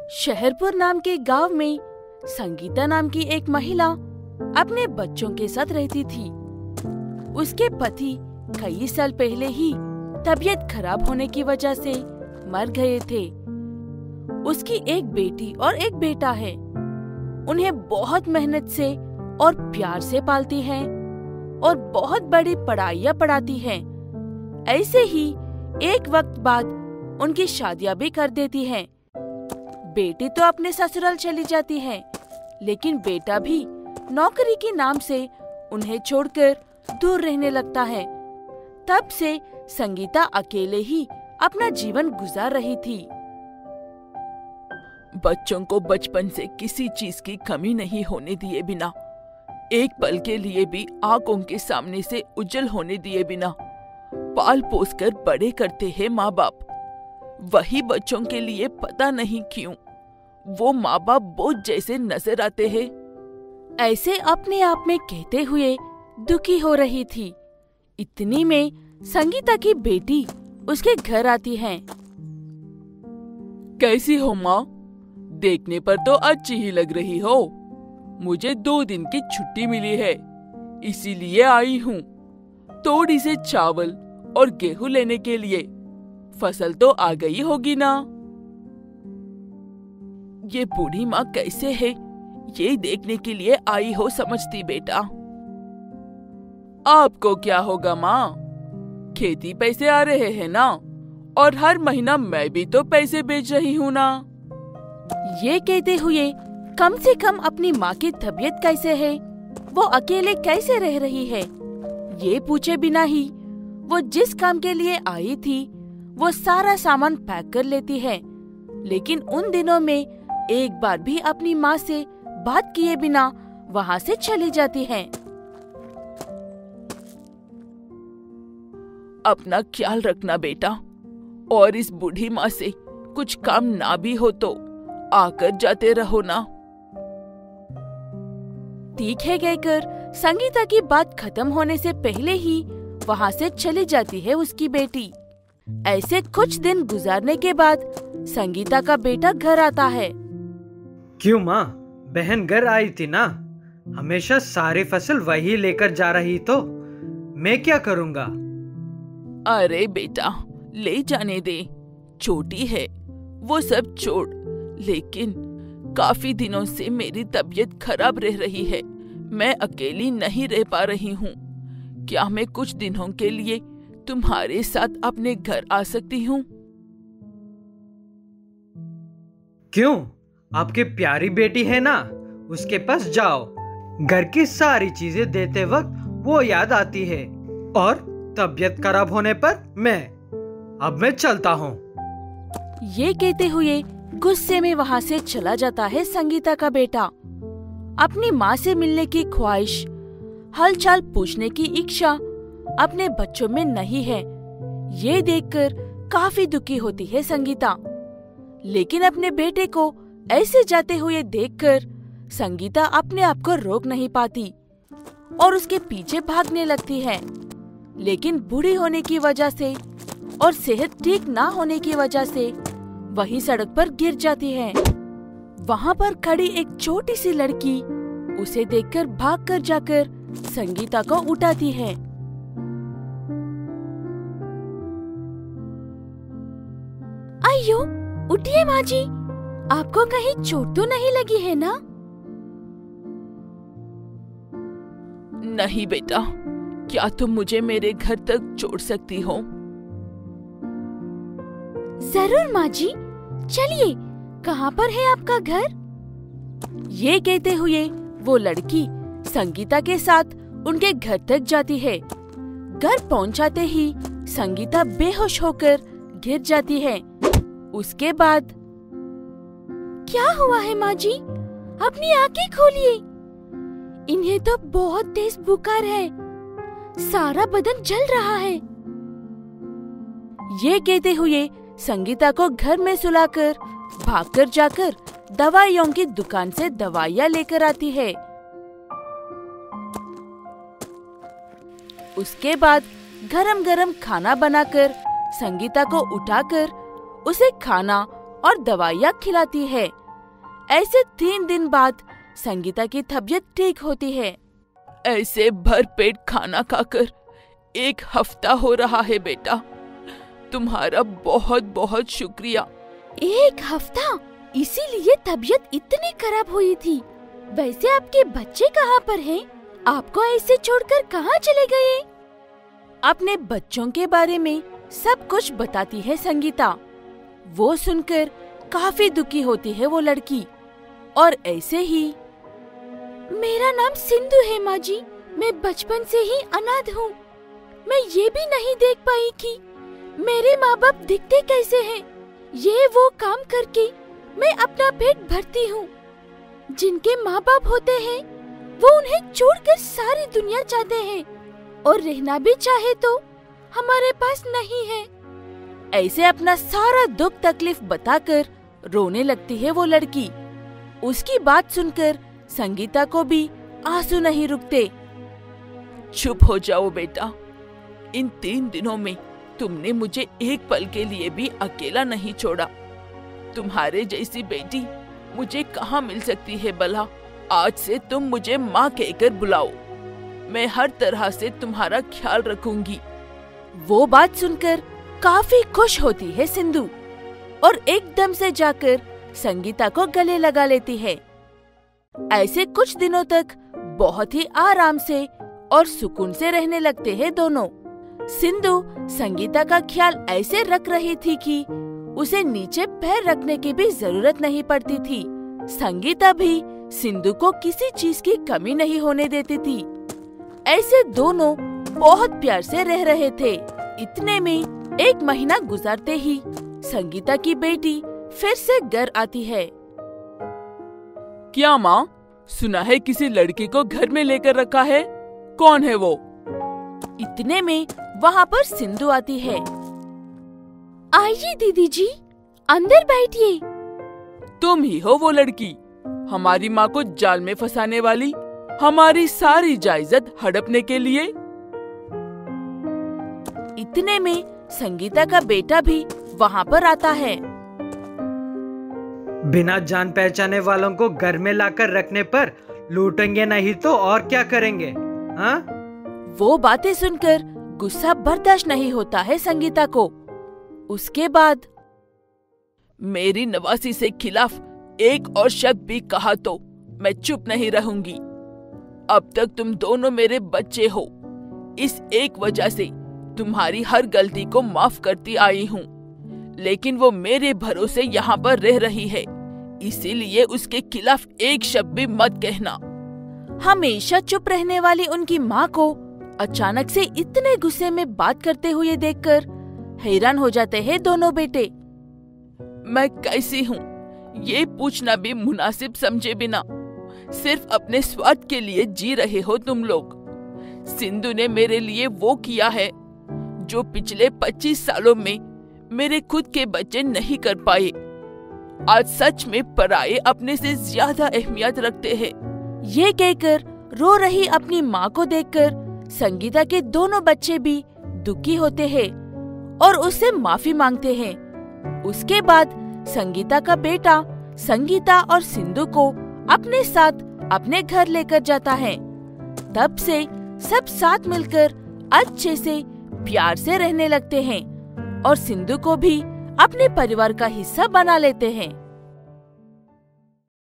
शहरपुर नाम के गांव में संगीता नाम की एक महिला अपने बच्चों के साथ रहती थी। उसके पति कई साल पहले ही तबीयत खराब होने की वजह से मर गए थे। उसकी एक बेटी और एक बेटा है। उन्हें बहुत मेहनत से और प्यार से पालती हैं और बहुत बड़ी पढ़ाइयाँ पढ़ाती हैं। ऐसे ही एक वक्त बाद उनकी शादियाँ भी कर देती हैं। बेटी तो अपने ससुराल चली जाती है, लेकिन बेटा भी नौकरी के नाम से उन्हें छोड़कर दूर रहने लगता है। तब से संगीता अकेले ही अपना जीवन गुजार रही थी। बच्चों को बचपन से किसी चीज की कमी नहीं होने दिए बिना, एक पल के लिए भी आंखों के सामने से उज्जवल होने दिए बिना पाल पोस कर बड़े करते हैं माँ बाप। वही बच्चों के लिए पता नहीं क्यों वो माँ बाप बोझ जैसे नजर आते हैं। ऐसे अपने आप में कहते हुए दुखी हो रही थी। इतनी में संगीता की बेटी उसके घर आती है। कैसी हो माँ? देखने पर तो अच्छी ही लग रही हो। मुझे 2 दिन की छुट्टी मिली है, इसीलिए आई हूँ थोड़ी से चावल और गेहूं लेने के लिए। फसल तो आ गई होगी ना? ये बूढ़ी माँ कैसे है, ये देखने के लिए आई हो समझती बेटा। आपको क्या होगा माँ, खेती पैसे आ रहे हैं ना, और हर महीना मैं भी तो पैसे बेच रही हूँ ना। ये कहते हुए कम से कम अपनी माँ की तबीयत कैसे है, वो अकेले कैसे रह रही है, ये पूछे बिना ही वो जिस काम के लिए आई थी वो सारा सामान पैक कर लेती है। लेकिन उन दिनों में एक बार भी अपनी माँ से बात किए बिना वहाँ से चली जाती है। अपना ख्याल रखना बेटा, और इस बूढ़ी माँ से कुछ काम ना भी हो तो आकर जाते रहो ना। तीखे कहकर संगीता की बात खत्म होने से पहले ही वहाँ से चली जाती है उसकी बेटी। ऐसे कुछ दिन गुजारने के बाद संगीता का बेटा घर आता है। क्यों माँ, बहन घर आई थी ना, हमेशा सारी फसल वही लेकर जा रही, तो मैं क्या करूँगा? अरे बेटा ले जाने दे, छोटी है वो सब छोड़। लेकिन काफी दिनों से मेरी तबीयत खराब रह रही है, मैं अकेली नहीं रह पा रही हूँ। क्या मैं कुछ दिनों के लिए तुम्हारे साथ अपने घर आ सकती हूँ? क्यों, आपकी प्यारी बेटी है ना, उसके पास जाओ। घर की सारी चीजें देते वक्त वो याद आती है, और तबीयत खराब होने पर अब मैं चलता हूँ। ये कहते हुए गुस्से में वहाँ से चला जाता है संगीता का बेटा। अपनी माँ से मिलने की ख्वाहिश, हालचाल पूछने की इच्छा अपने बच्चों में नहीं है। ये देखकर काफी दुखी होती है संगीता। लेकिन अपने बेटे को ऐसे जाते हुए देखकर संगीता अपने आप को रोक नहीं पाती और उसके पीछे भागने लगती है। लेकिन बूढ़ी होने की वजह से और सेहत ठीक ना होने की वजह से वही सड़क पर गिर जाती है। वहाँ पर खड़ी एक छोटी सी लड़की उसे देखकर भागकर जाकर संगीता को उठाती है। अयो, उठिए माँ जी, आपको कहीं चोट तो नहीं लगी है ना? नहीं बेटा, क्या तुम मुझे मेरे घर तक छोड़ सकती हो? जरूर माँ जी, चलिए, कहाँ पर है आपका घर? ये कहते हुए वो लड़की संगीता के साथ उनके घर तक जाती है। घर पहुँचाते ही संगीता बेहोश होकर गिर जाती है। उसके बाद क्या हुआ है माँ जी? अपनी आंखें खोलिए, इन्हें तो बहुत तेज बुखार है, सारा बदन जल रहा है। ये कहते हुए संगीता को घर में सुलाकर भागकर जाकर दवाइयों की दुकान से दवाइयाँ लेकर आती है। उसके बाद गरम गरम खाना बनाकर संगीता को उठाकर उसे खाना और दवाइयाँ खिलाती है। ऐसे 3 दिन बाद संगीता की तबीयत ठीक होती है। ऐसे भरपेट खाना खाकर 1 हफ्ता हो रहा है बेटा। तुम्हारा बहुत बहुत शुक्रिया। 1 हफ्ता? इसीलिए तबीयत इतनी खराब हुई थी। वैसे आपके बच्चे कहाँ पर हैं? आपको ऐसे छोड़कर कहाँ चले गए? अपने बच्चों के बारे में सब कुछ बताती है संगीता। वो सुनकर काफी दुखी होती है वो लड़की। और ऐसे ही, मेरा नाम सिंधु है माँ जी। मैं बचपन से ही अनाथ हूँ। मैं ये भी नहीं देख पाई कि मेरे माँ बाप दिखते कैसे हैं। ये वो काम करके मैं अपना पेट भरती हूँ। जिनके माँ बाप होते हैं वो उन्हें छोड़कर सारी दुनिया चाहते हैं, और रहना भी चाहे तो हमारे पास नहीं है। ऐसे अपना सारा दुख तकलीफ बताकर रोने लगती है वो लड़की। उसकी बात सुनकर संगीता को भी आंसू नहीं रुकते। चुप हो जाओ बेटा। इन 3 दिनों में तुमने मुझे एक पल के लिए भी अकेला नहीं छोड़ा। तुम्हारे जैसी बेटी मुझे कहाँ मिल सकती है भला। आज से तुम मुझे माँ कहकर बुलाओ। मैं हर तरह से तुम्हारा ख्याल रखूंगी। वो बात सुनकर काफी खुश होती है सिंधु, और एकदम से जाकर संगीता को गले लगा लेती है। ऐसे कुछ दिनों तक बहुत ही आराम से और सुकून से रहने लगते हैं दोनों। सिंधु संगीता का ख्याल ऐसे रख रही थी कि उसे नीचे पैर रखने की भी जरूरत नहीं पड़ती थी। संगीता भी सिंधु को किसी चीज की कमी नहीं होने देती थी। ऐसे दोनों बहुत प्यार से रह रहे थे। इतने में 1 महीना गुजरते ही संगीता की बेटी फिर से घर आती है। क्या माँ, सुना है किसी लड़के को घर में लेकर रखा है? कौन है वो? इतने में वहाँ पर सिंधु आती है। आइए दीदी जी, अंदर बैठिए। तुम ही हो वो लड़की, हमारी माँ को जाल में फंसाने वाली, हमारी सारी जायदाद हड़पने के लिए। इतने में संगीता का बेटा भी वहाँ पर आता है। बिना जान पहचाने वालों को घर में लाकर रखने पर लूटेंगे नहीं तो और क्या करेंगे? हाँ? वो बातें सुनकर गुस्सा बर्दाश्त नहीं होता है संगीता को। उसके बाद, मेरी नवासी से खिलाफ एक और शब्द भी कहा तो मैं चुप नहीं रहूंगी। अब तक तुम दोनों मेरे बच्चे हो। इस एक वजह से तुम्हारी हर गलती को माफ करती आई हूँ, लेकिन वो मेरे भरोसे यहाँ पर रह रही है, इसीलिए उसके खिलाफ एक शब्द भी मत कहना। हमेशा चुप रहने वाली उनकी माँ को अचानक से इतने गुस्से में बात करते हुए देखकर हैरान हो जाते हैं दोनों बेटे। मैं कैसी हूँ ये पूछना भी मुनासिब समझे बिना सिर्फ अपने स्वार्थ के लिए जी रहे हो तुम लोग। सिंधु ने मेरे लिए वो किया है जो पिछले 25 सालों में मेरे खुद के बच्चे नहीं कर पाए। आज सच में पराये अपने से ज्यादा अहमियत रखते हैं। ये कहकर रो रही अपनी माँ को देखकर संगीता के दोनों बच्चे भी दुखी होते हैं और उससे माफी मांगते हैं। उसके बाद संगीता का बेटा संगीता और सिंधु को अपने साथ अपने घर लेकर जाता है। तब से सब साथ मिलकर अच्छे से प्यार से रहने लगते हैं और सिंधु को भी अपने परिवार का हिस्सा बना लेते हैं।